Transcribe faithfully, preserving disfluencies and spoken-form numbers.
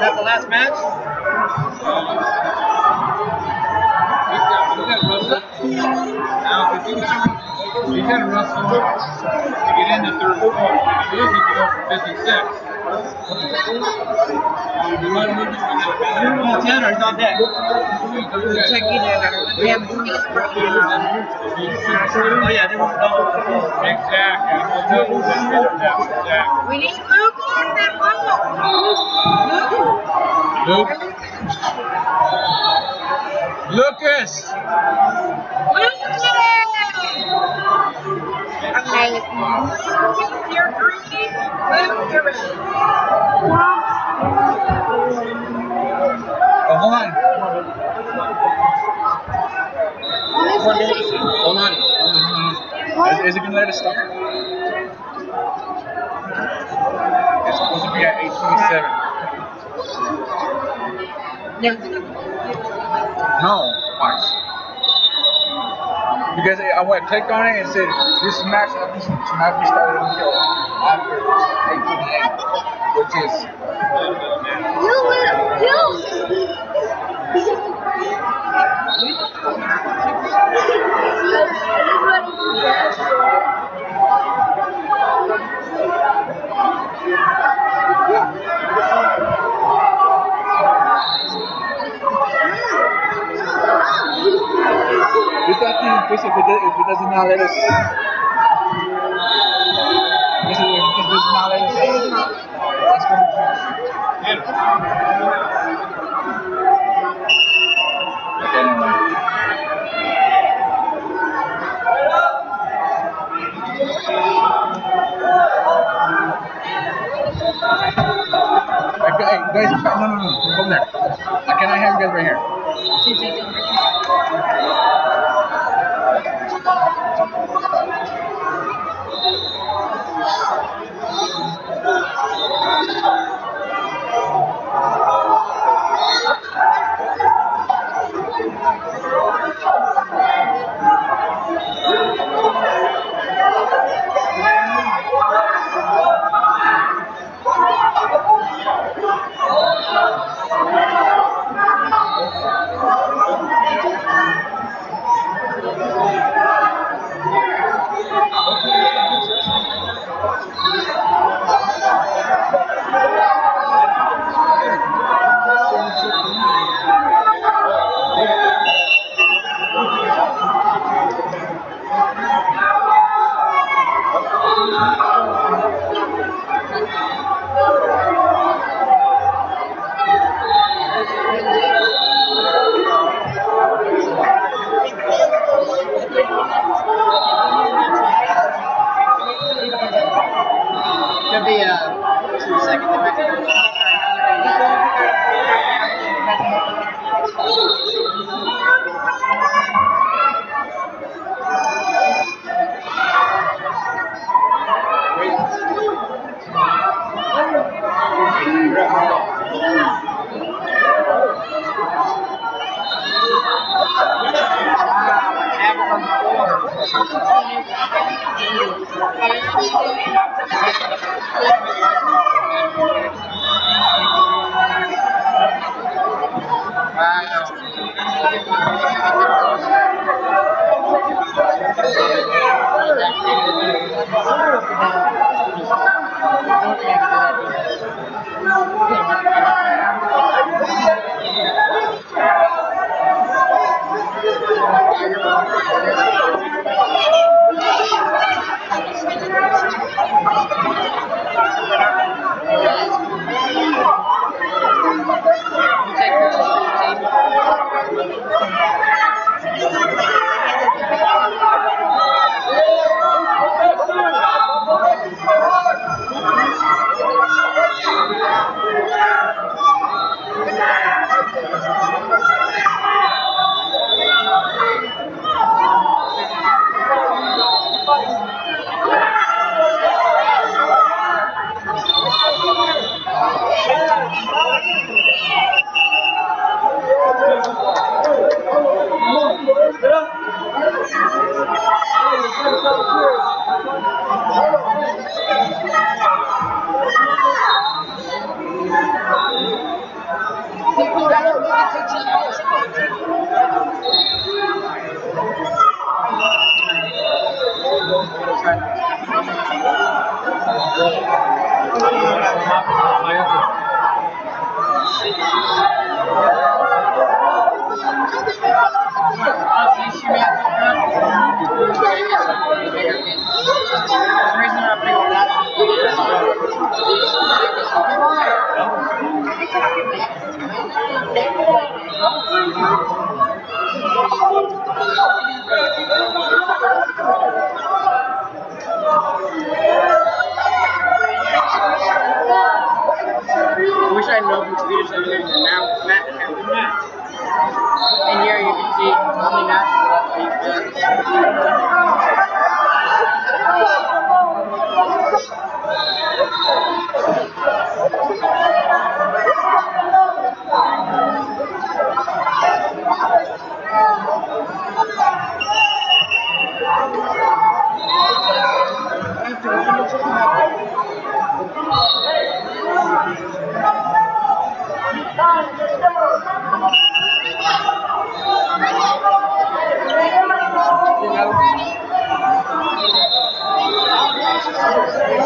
that the last match? Now, if you got you got to wrestle to get in the third quarter. If you lose, you can go for fifty-six. You want to move it to Well, ten or not that. Oh yeah, they won't know. Exactly. We need Luke in that bubble. Luke. Lucas. Lucas. Okay. You're green. Luke, you're red. Oh, hold on. One minute. Hold on. Is, is it going to let us start? It's supposed to be at eight twenty-seven. No. Why? Because I went clicked on it and said this match should not be started until after eight twenty-eight, which is You will. we thought to push it if it, does, if it does not let us. If it does not let us. Let's go. Okay, never mind. Okay, hey, guys, no, no, no, come there. Can I have you guys right here? I wish I had no computers other than the mount, mat and everything. And here you can see only Thank you.